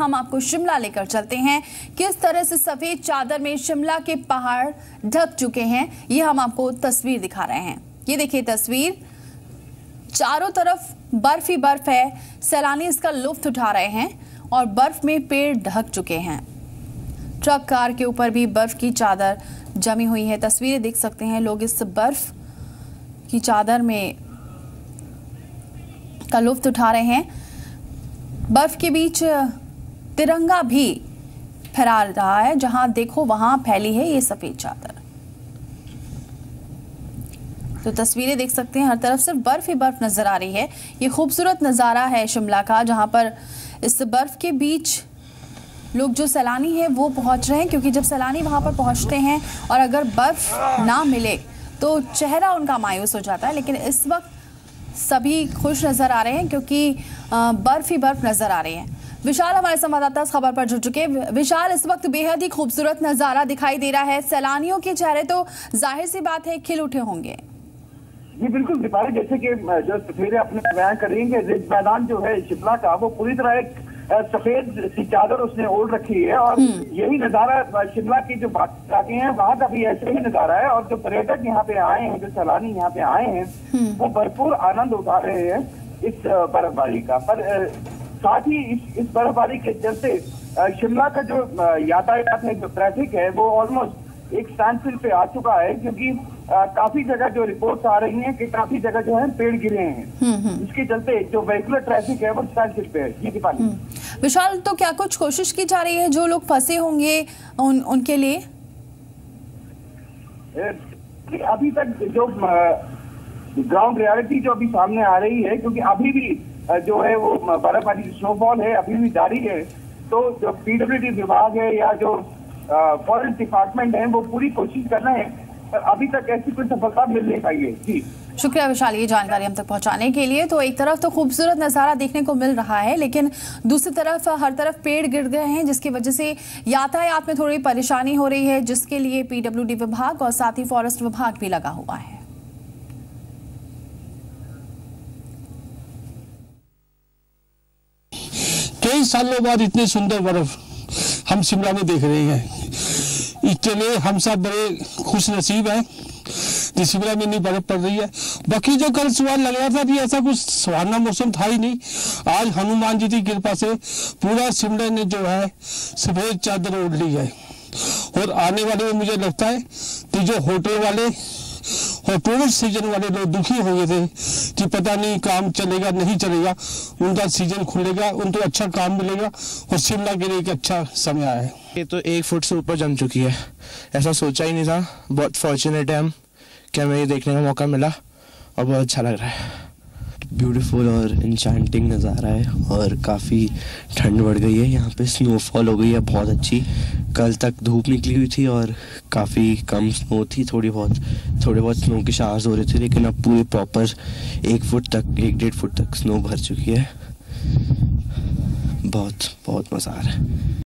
हम आपको शिमला लेकर चलते हैं। किस तरह से सफेद चादर में शिमला के पहाड़ ढक चुके हैं, ये हम आपको तस्वीर दिखा रहे हैं। ये देखिए तस्वीर, चारों तरफ बर्फ ही बर्फ है। सैलानी इसका लुत्फ उठा रहे हैं और बर्फ में पेड़ ढक चुके हैं। ट्रक कार के ऊपर भी बर्फ की चादर जमी हुई है। तस्वीरें देख सकते हैं, लोग इस बर्फ की चादर में का लुत्फ उठा रहे हैं। बर्फ के बीच तिरंगा भी फहरा रहा है, जहां देखो वहां फैली है ये सफेद चादर। तो तस्वीरें देख सकते हैं, हर तरफ सिर्फ बर्फ ही बर्फ नजर आ रही है। ये खूबसूरत नजारा है शिमला का, जहां पर इस बर्फ के बीच लोग जो सैलानी हैं वो पहुंच रहे हैं, क्योंकि जब सैलानी वहां पर पहुंचते हैं और अगर बर्फ ना मिले तो चेहरा उनका मायूस हो जाता है। लेकिन इस वक्त सभी खुश नजर आ रहे हैं, क्योंकि बर्फ ही बर्फ नजर आ रही है। विशाल हमारे संवाददाता इस खबर पर जुड़ चुके हैं। विशाल, इस वक्त बेहद ही खूबसूरत नजारा दिखाई दे रहा है। सैलानियों के चेहरे तो जाहिर सी बात है खिल उठे होंगे। जी बिल्कुल दीपाली, जैसे कि जो तस्वीरें अपने बयान कर रही हैं कि रिज मैदान जो है शिमला का, वो पूरी तरह एक सफेद सी चादर उसने ओढ़ रखी है। और यही नजारा शिमला की जो बाकी इलाके हैं वहां का भी ऐसे ही नजारा है। और जो पर्यटक यहाँ पे आए हैं, जो सैलानी यहाँ पे आए हैं, वो भरपूर आनंद उठा रहे हैं इस बर्फबारी का। पर साथ ही इस बर्फबारी के चलते शिमला का जो यातायात है, जो ट्रैफिक है, वो ऑलमोस्ट एक स्टैंडस्टिल पे आ चुका है। क्योंकि काफी जगह जो रिपोर्ट्स आ रही हैं कि काफी जगह जो है पेड़ गिरे हैं, इसके चलते जो वेहिकुलर ट्रैफिक है वो स्टैंडस्टिल पे है। ये दीपाली। विशाल, तो क्या कुछ कोशिश की जा रही है जो लोग फंसे होंगे उनके लिए? अभी तक जो ग्राउंड रियलिटी जो अभी सामने आ रही है, क्योंकि अभी भी जो है वो बर्फबारी स्नोफॉल है अभी भी जारी है। तो जो पीडब्ल्यूडी विभाग है या जो फॉरेस्ट डिपार्टमेंट है, वो पूरी कोशिश कर रहे हैं, पर अभी तक ऐसी कोई सफलता मिल नहीं पाई है। जी शुक्रिया विशाल, ये जानकारी हम तक पहुंचाने के लिए। तो एक तरफ तो खूबसूरत नजारा देखने को मिल रहा है, लेकिन दूसरी तरफ हर तरफ पेड़ गिर गए हैं, जिसकी वजह से यातायात में थोड़ी परेशानी हो रही है, जिसके लिए पीडब्ल्यूडी विभाग और साथ ही फॉरेस्ट विभाग भी लगा हुआ है। कई सालों बाद इतनी सुंदर बर्फ हम शिमला में देख रहे हैं। इसके लिए हम सब बड़े खुश नसीब हैं कि शिमला में इतनी बर्फ पड़ रही है। बाकी जो कल सुबह लग रहा था कि ऐसा कुछ सुहाना मौसम था ही नहीं, आज हनुमान जी की कृपा से पूरा शिमला ने जो है सफेद चादर ओढ़ ली है। और आने वाले में मुझे लगता है कि जो होटल वाले और टूरिस्ट सीजन वाले लोग दुखी हो गए थे कि पता नहीं काम चलेगा नहीं चलेगा, उनका सीजन खुलेगा, उनको अच्छा काम मिलेगा और शिमला के लिए एक अच्छा समय आया है। ये तो 1 फुट से ऊपर जम चुकी है, ऐसा सोचा ही नहीं था। बहुत फॉर्चुनेट है हम कि हमें ये देखने का मौका मिला और बहुत अच्छा लग रहा है। ब्यूटीफुल और इंचेंटिंग नज़ारा है और काफ़ी ठंड बढ़ गई है। यहाँ पे स्नोफॉल हो गई है बहुत अच्छी। कल तक धूप निकली हुई थी और काफ़ी कम स्नो थी, थोड़े बहुत स्नो के शावर्स हो रहे थे, लेकिन अब पूरे प्रॉपर 1 फुट तक 1-1.5 फुट तक स्नो भर चुकी है। बहुत मज़ा आ रहा है।